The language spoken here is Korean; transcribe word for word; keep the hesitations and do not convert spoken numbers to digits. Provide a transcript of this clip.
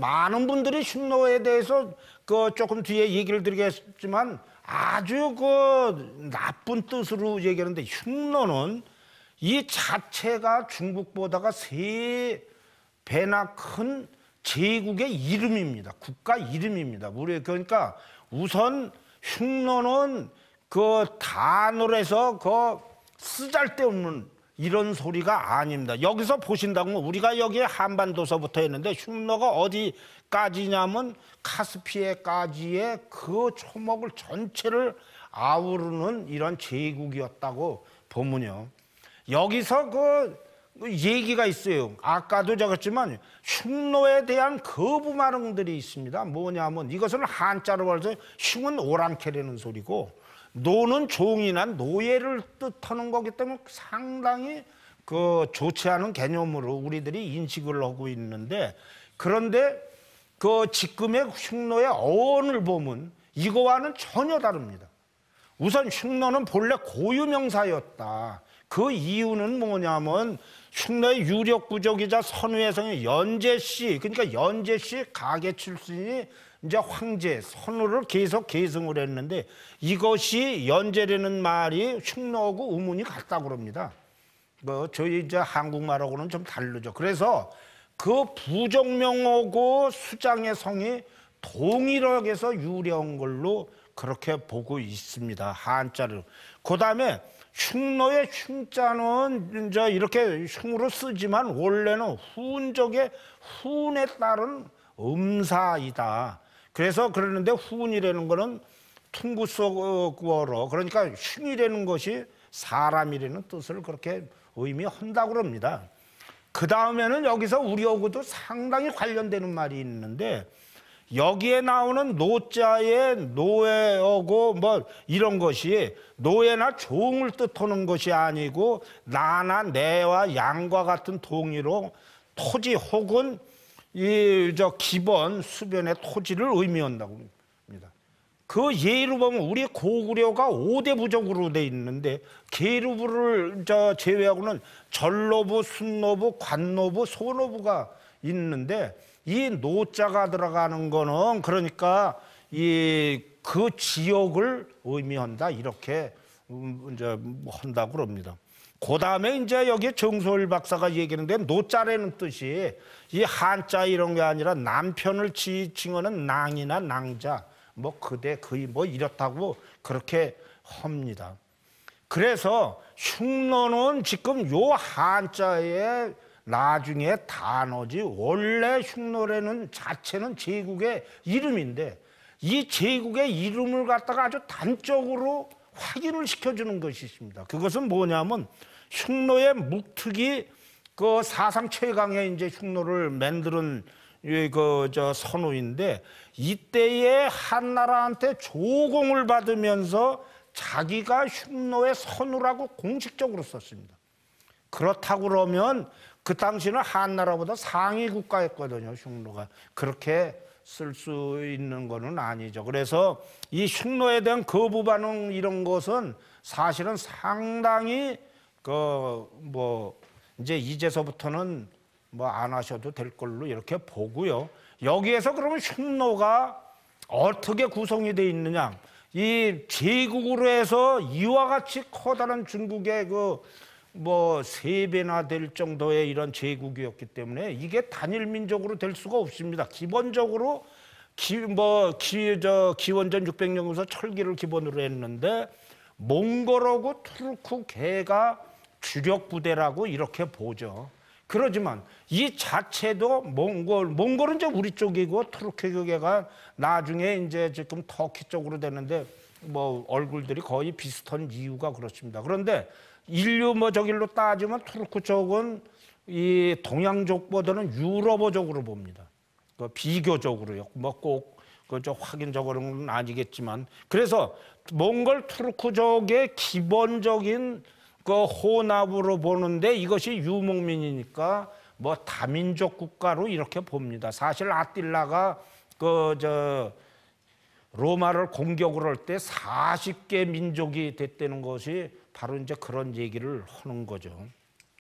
많은 분들이 흉노에 대해서 그 조금 뒤에 얘기를 드리겠지만 아주 그 나쁜 뜻으로 얘기하는데 흉노는 이 자체가 중국보다가 세 배나 큰 제국의 이름입니다. 국가 이름입니다. 우리 그러니까 우선 흉노는 그 단어에서 그 쓰잘데없는 이런 소리가 아닙니다. 여기서 보신다면 우리가 여기에 한반도서부터 했는데 흉노가 어디까지냐면 카스피해까지의 그 초목을 전체를 아우르는 이런 제국이었다고 보면요. 여기서 그 얘기가 있어요. 아까도 적었지만 흉노에 대한 거부 반응들이 있습니다. 뭐냐면 이것을 한자로 말해서 흉은 오랑캐라는 소리고 노는 종이나 노예를 뜻하는 거기 때문에 상당히 그 좋지 않은 개념으로 우리들이 인식을 하고 있는데 그런데 그 지금의 흉노의 어원을 보면 이거와는 전혀 다릅니다. 우선 흉노는 본래 고유명사였다. 그 이유는 뭐냐면 흉노의 유력 부족이자 선우의 성이 연제씨, 그러니까 연제씨 가계 출신이 이제 황제, 선우를 계속 계승을 했는데 이것이 연제라는 말이 흉노하고 의문이 같다고 그럽니다. 뭐 저희 이제 한국말하고는 좀 다르죠. 그래서 그 부정명하고 수장의 성이 동일하게서 유래한 걸로 그렇게 보고 있습니다. 한자를. 그 다음에 흉노의 흉자는 이제 이렇게 흉으로 쓰지만 원래는 훈적의 훈에 따른 음사이다. 그래서 그러는데 훈이라는 거는 퉁구속어로 그러니까 흉이라는 것이 사람이라는 뜻을 그렇게 의미한다고 그럽니다. 그 다음에는 여기서 우리하고도 상당히 관련되는 말이 있는데 여기에 나오는 노자의 노예하고 뭐 이런 것이 노예나 종을 뜻하는 것이 아니고 나나 내와 양과 같은 동의로 토지 혹은 이 저 기본 수변의 토지를 의미한다고 합니다. 그 예로 보면 우리 고구려가 오 대 부족으로 돼 있는데 계류부를 저 제외하고는 전노부, 순노부, 관노부, 소노부가 있는데 이 노자가 들어가는 거는 그러니까 이 그 지역을 의미한다 이렇게 이제 한다고 그럽니다. 그 다음에 이제 여기 정소일 박사가 얘기하는데 노자라는 뜻이 이 한자 이런 게 아니라 남편을 지칭하는 낭이나 낭자 뭐 그대 그이 뭐 이렇다고 그렇게 합니다. 그래서 흉노는 지금 요 한자의 나중에 단어지 원래 흉노라는 자체는 제국의 이름인데 이 제국의 이름을 갖다가 아주 단적으로 확인을 시켜주는 것이 있습니다. 그것은 뭐냐면 흉노의 묵특이 그 사상 최강의 이제 흉노를 만드는 그 저 선우인데 이때에 한나라한테 조공을 받으면서 자기가 흉노의 선우라고 공식적으로 썼습니다. 그렇다고 그러면 그 당시는 한나라보다 상위 국가였거든요. 흉노가 그렇게 쓸 수 있는 거는 아니죠. 그래서 이 흉노에 대한 거부 반응 이런 것은 사실은 상당히 그 뭐 이제 이제서부터는 뭐 안 하셔도 될 걸로 이렇게 보고요. 여기에서 그러면 흉노가 어떻게 구성이 돼 있느냐? 이 제국으로 해서 이와 같이 커다란 중국의 그 뭐 세 배나 될 정도의 이런 제국이었기 때문에 이게 단일 민족으로 될 수가 없습니다. 기본적으로 기 뭐 기 저 기원전 육백 년부터 철기를 기본으로 했는데 몽골하고 투르크 개가 주력 부대라고 이렇게 보죠. 그러지만 이 자체도 몽골, 몽골은 이제 우리 쪽이고 투르크계가 나중에 이제 지금 터키 쪽으로 되는데 뭐 얼굴들이 거의 비슷한 이유가 그렇습니다. 그런데 인류 뭐 저길로 따지면 투르크 쪽은 이 동양족보다는 유럽어족으로 봅니다. 그 비교적으로요. 뭐 꼭 그 저 확인적으로는 아니겠지만 그래서 몽골 투르크족의 기본적인 그 혼합으로 보는데 이것이 유목민이니까 뭐 다민족 국가로 이렇게 봅니다. 사실 아틸라가 그 저 로마를 공격을 할 때 사십 개 민족이 됐다는 것이 바로 이제 그런 얘기를 하는 거죠.